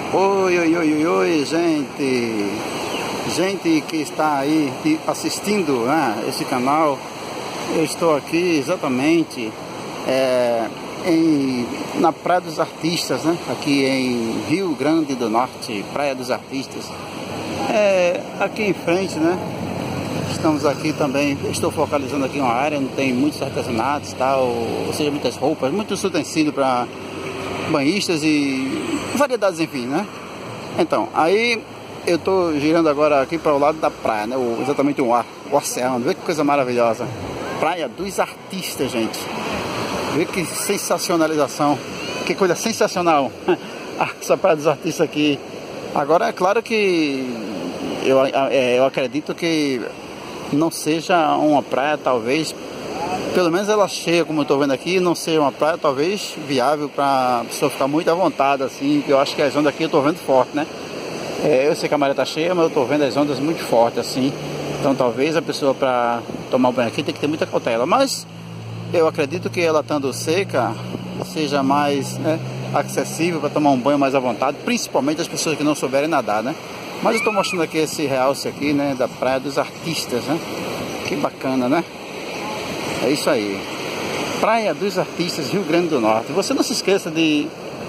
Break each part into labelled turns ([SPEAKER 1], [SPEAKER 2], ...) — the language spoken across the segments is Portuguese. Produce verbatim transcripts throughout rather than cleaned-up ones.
[SPEAKER 1] Oi, oi, oi, oi, oi, gente, gente que está aí assistindo, né, esse canal. Eu estou aqui exatamente é, em, na Praia dos Artistas, né, aqui em Rio Grande do Norte, Praia dos Artistas. É, aqui em frente, né, estamos aqui também, estou focalizando aqui uma área onde tem muitos artesanatos, tal, ou seja, muitas roupas, muitos utensílios para banhistas e variedades, enfim, né? Então, aí eu tô girando agora aqui para o lado da praia, né? O, exatamente o ar, o oceano. Vê que coisa maravilhosa. Praia dos Artistas, gente. Vê que sensacionalização. Que coisa sensacional. Essa Praia dos Artistas aqui. Agora, é claro que eu, eu acredito que não seja uma praia, talvez, pelo menos ela cheia, como eu estou vendo aqui, não seja uma praia talvez viável para a pessoa ficar muito à vontade, assim, que eu acho que as ondas aqui eu estou vendo forte, né? É, eu sei que a maré está cheia, mas eu estou vendo as ondas muito fortes, assim, então talvez a pessoa para tomar um banho aqui tem que ter muita cautela, mas eu acredito que ela estando seca seja mais, né, acessível para tomar um banho mais à vontade, principalmente as pessoas que não souberem nadar, né? Mas eu estou mostrando aqui esse realce aqui, né, da Praia dos Artistas, né? Que bacana, né? É isso aí, Praia dos Artistas, Rio Grande do Norte. Você não se esqueça de,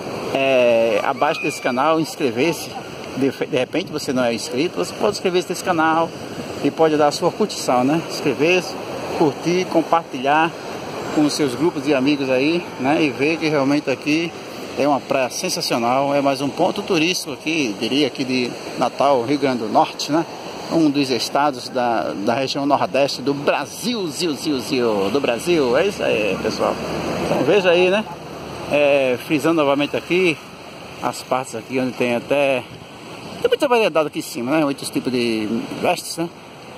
[SPEAKER 1] é, abaixo desse canal, inscrever-se. De, de repente você não é inscrito, você pode inscrever-se nesse canal e pode dar a sua curtição, né? Inscrever-se, curtir, compartilhar com os seus grupos de amigos aí, né? E ver que realmente aqui é uma praia sensacional, é mais um ponto turístico aqui, diria aqui de Natal, Rio Grande do Norte, né? Um dos estados da, da região nordeste do Brasil, ziu, ziu, ziu, do Brasil. É isso aí, pessoal. Então veja aí, né? É, frisando novamente aqui as partes aqui onde tem até, tem muita variedade aqui em cima, né? Muitos tipos de vestes, né?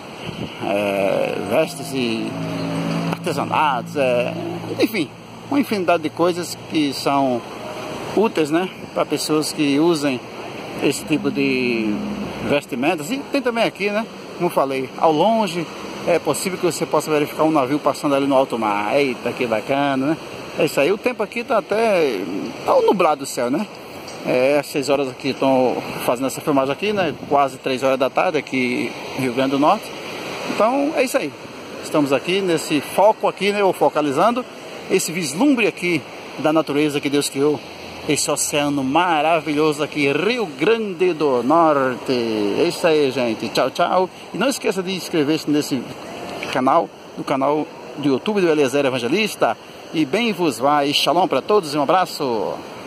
[SPEAKER 1] É, vestes e artesanatos, é, enfim, uma infinidade de coisas que são úteis, né? Para pessoas que usem esse tipo de vestimentas. E tem também aqui, né, como falei, ao longe é possível que você possa verificar um navio passando ali no alto mar. Eita, que bacana, né? É isso aí. O tempo aqui tá até tá nublado o céu, né? É, às seis horas aqui estão fazendo essa filmagem aqui, né? Quase três horas da tarde aqui em Rio Grande do Norte. Então é isso aí. Estamos aqui nesse foco aqui, né? Ou focalizando esse vislumbre aqui da natureza que Deus criou. Esse oceano maravilhoso aqui, Rio Grande do Norte. É isso aí, gente. Tchau, tchau. E não esqueça de inscrever-se nesse canal, no canal do YouTube do Eliezer Evangelista. E bem vos vai. Shalom para todos e um abraço.